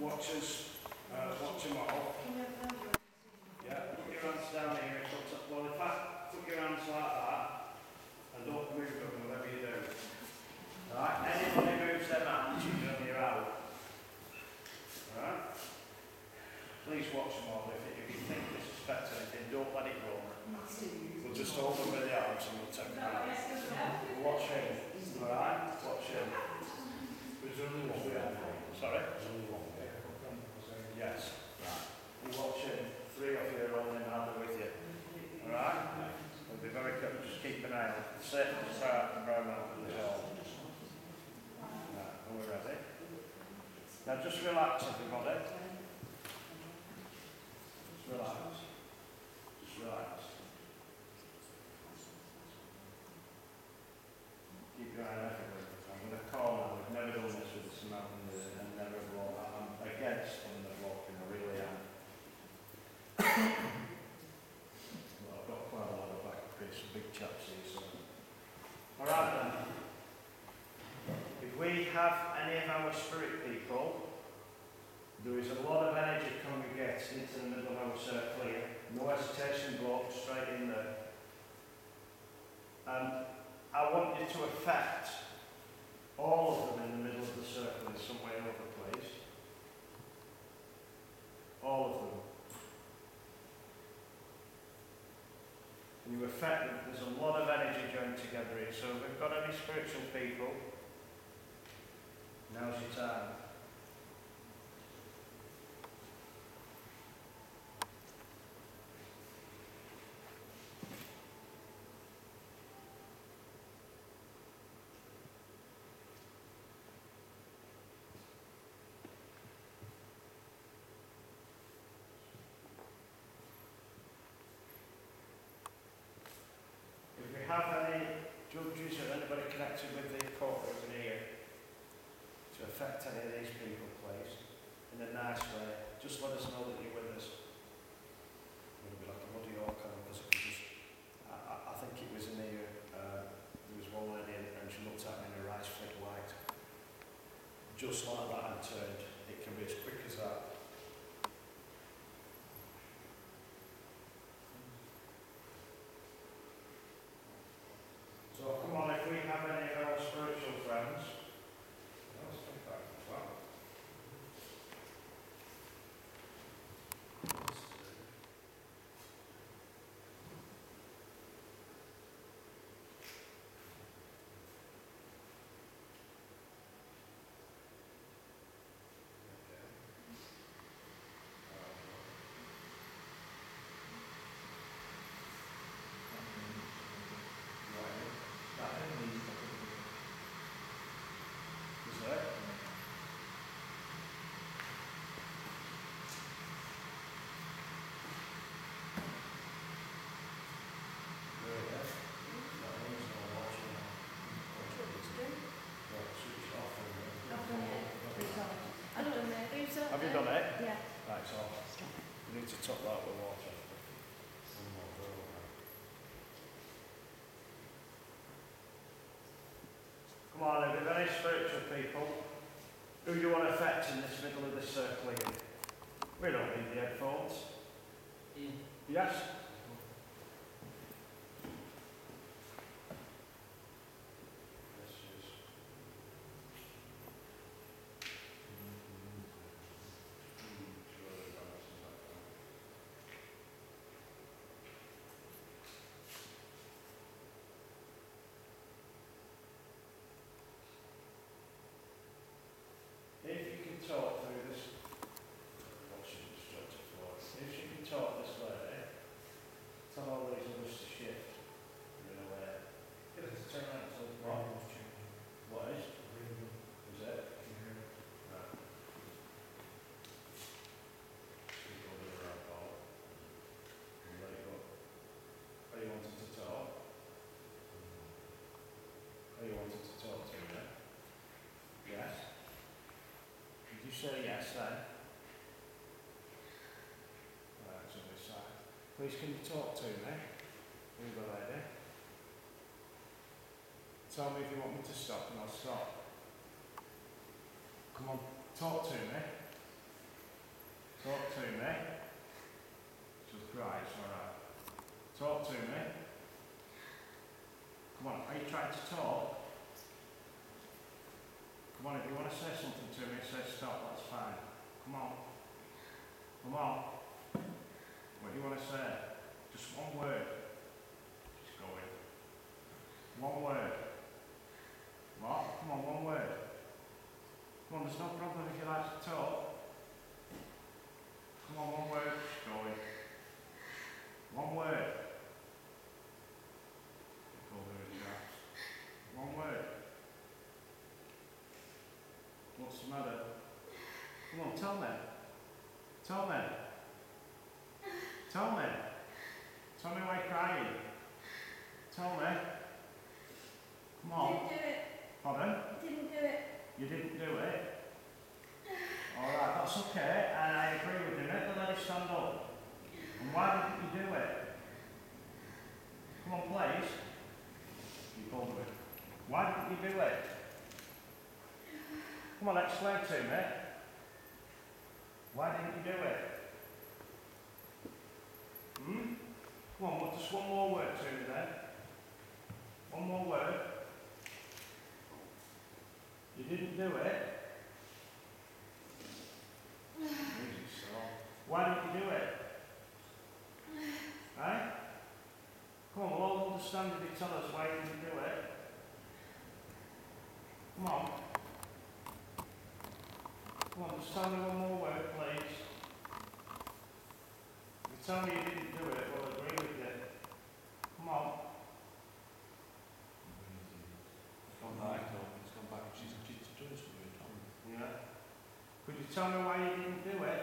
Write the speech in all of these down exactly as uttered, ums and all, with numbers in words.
watch us, uh, watch them all. Yeah, put your hands down here. Well, in fact, put your hands like that and don't move them, whatever you do. Right, anybody moves their hands, you're out. Alright? Please watch them all. If, if you think they suspect anything, don't let it run. We'll just hold them with the arms and we'll take them out. Watch him. Alright? Watch him. There's only one. Sorry? There's only one. Yes. Right. You watch him. Three of you are holding hand with you. Alright? We'll be very careful. Just keep an eye on it. Sit and start and brown out with the all. Right. Are we ready? Now just relax, everybody. Just relax. Just relax. Keep your eye on everything. I'm going to call now. We've never done this with this mountain and never walk. I'm against them that walking. I really am. Well, I've got quite a lot of back crease, some big chaps here. So. Alright then. If we have any of our spirit people, there is a lot of energy congregating into the middle of our circle here. No hesitation, go up straight in there. And I want you to affect all of them in the middle of the circle in some way or other, please. All of them. And you affect them. There's a lot of energy joined together here. So if we've got any spiritual people, now's your time. If we have any judges or anybody connected with the courtroom here to affect any of these people, please, in a nice way, just let us know that you're with us. It's going to be like a muddy orca because it was just, I, I, I think it was in here, uh, there was one lady and she looked at me and her eyes flicked white. Just like that and turned. It can be as quick as that. So come on, if we have any of our spiritual friends, let's come back as well. Have you done it? Yeah. Right, so we need to top that with water. Come on, if there's any spiritual people, who do you want to affect in this middle of this circle here? We don't need the headphones. Mm. Yes? If you can talk through this, watch it straight to floor. If you can talk this way, tell all these others to shift. You're in a way. Get it to turn around to the right. What is? Is it? Right. So you go to the right ball. And let it go. Are you wanting to talk? Are you wanting to talk to me? Yes? Did you say yes then? Right, it's on this side. Please can you talk to me? You the lady. Tell me if you want me to stop and I'll stop. Come on, talk to me. Talk to me. Just right, it's alright. Talk to me. Come on, are you trying to talk? Come on, if you want to say something to me, say stop, that's fine. Come on. Come on. What do you want to say? Just one word. Just go in. One word. What? Come on, one word. Come on, there's no problem if you like to talk. Come on, one word. Just go in. One word. One word. What's the matter? Come on, tell me. Tell me. Tell me. Tell me why you're crying. Tell me. Come on. Didn't do it. Pardon? Didn't do it. You didn't do it? Alright, that's okay, and I agree with you. Make the lady stand up. And why didn't you do it? Come on, please. You told me. Why didn't you do it? Come on, explain to me. Why didn't you do it? Hmm? Come on, well, just one more word to me then. One more word. You didn't do it. Why didn't you do it? Right? Come on, we'll all understand if you tell us why you didn't do it. Come on. Come on, just tell me one more word, please. If you tell me you didn't do it, we'll agree with you. Come on. It's gone back, no, it's gone back. She's, she's doing something, Tom. Yeah. Could you tell me why you didn't do it?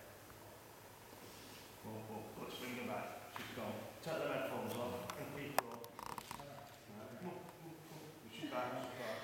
Well, well, let's bring her back. She's gone. Take the headphones off and keep her up. Come on, come on, come on. She's back, she's back.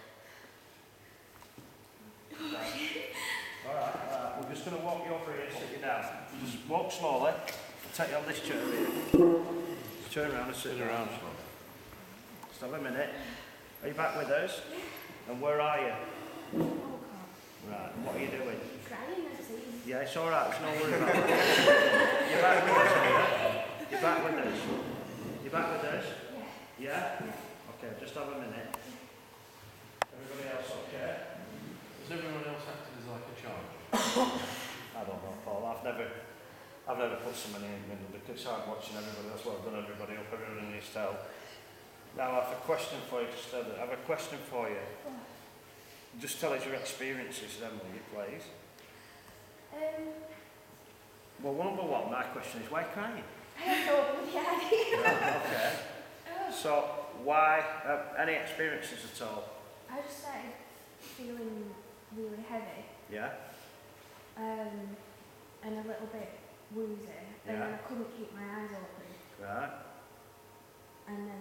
She's back. Alright, alright, we're just going to walk you over here, sit you down. Just walk slowly. I'll take you on this chair here. Just turn around and sit Turn around. around, slowly. Just have a minute. Are you back with us? And where are you? Oh, God. Right, and what are you doing? Crying, I've seen. Yeah, it's alright, there's no worry about it. You're back with us, are you? You're back with us? You're back with us? Yeah. Yeah? Yeah. Okay, just have a minute. Everybody else okay? Has everyone else acted as like a charge? I don't know, Paul. I've never, I've never put so many in the middle because I'm watching everybody. That's what I've done. Everybody up, everyone needs to help. Now I have a question for you. Just I have a question for you. Just tell us your experiences, then, will you, please? Um, Well, number one, my question is, why crying? I have no bloody idea. Right, okay. Oh, So, why? Uh, any experiences at all? I just started feeling really heavy, Yeah. um, and a little bit woozy, and Yeah. then I couldn't keep my eyes open, Right. and then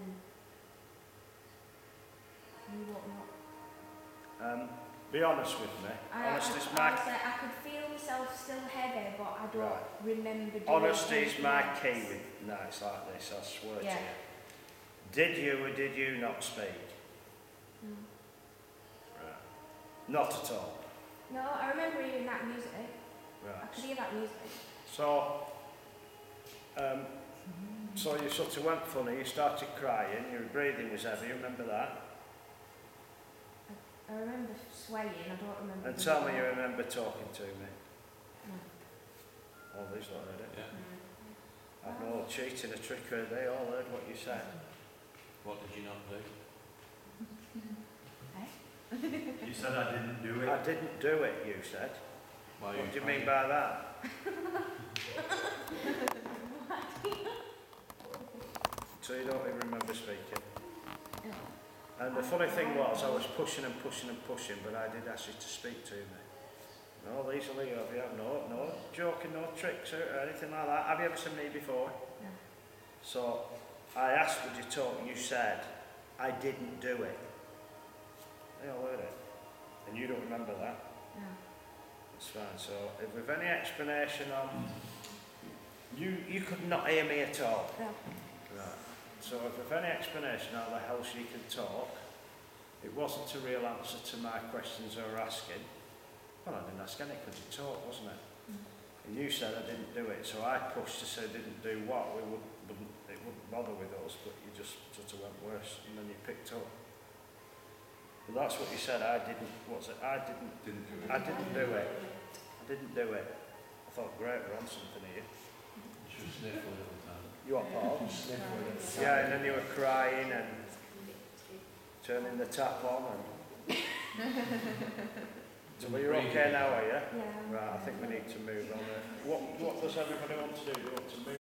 you woke me up. Um, be honest with me. I, Honesty is I, my honestly, I could feel myself still heavy, but I don't Right. remember doing honesty is anything my else. key with nights like this. I swear Yeah. to you. Did you or did you not speak? No. Right. Not at all. No, I remember hearing that music. I Right. could hear that music. So, um, so you sort of went funny. You started crying. Your breathing was heavy. You remember that? I remember swaying, I don't remember. And the tell me you music. remember talking to me. No. All these lot heard it. Yeah. I've no cheating a trickery. They all heard what you said. What did you not do? You said I didn't do it. I didn't do it, you said. Why What do you mean by that? So you don't even remember speaking? And the funny thing was, I was pushing and pushing and pushing, but I did ask you to speak to me. No, easily have you? No, no joking, no tricks or anything like that. Have you ever seen me before? No. So I asked, would you talk? You said, I didn't do it. They all heard it. And you don't remember that? No. That's fine. So if we've any explanation on, you you could not hear me at all. No. Right. So if we've any explanation how the hell she could talk, it wasn't a real answer to my questions I were asking. Well, I didn't ask any, could you talk, wasn't it? Mm. And you said I didn't do it, so I pushed to say didn't do what. We would, wouldn't, it wouldn't bother with us, but you just sort of went worse, and then you picked up. But that's what you said. I didn't. What's it? I didn't. Didn't do it. I didn't do it. I didn't do it. I thought, great, we're on something here. She was sniffling all the time. You are Paul. Sniffling it. Yeah, and then you were crying and turning the tap on and. So well, you're okay now, are you? Yeah. Right, I think we need to move on. What What does everybody want to do? Do you want to move?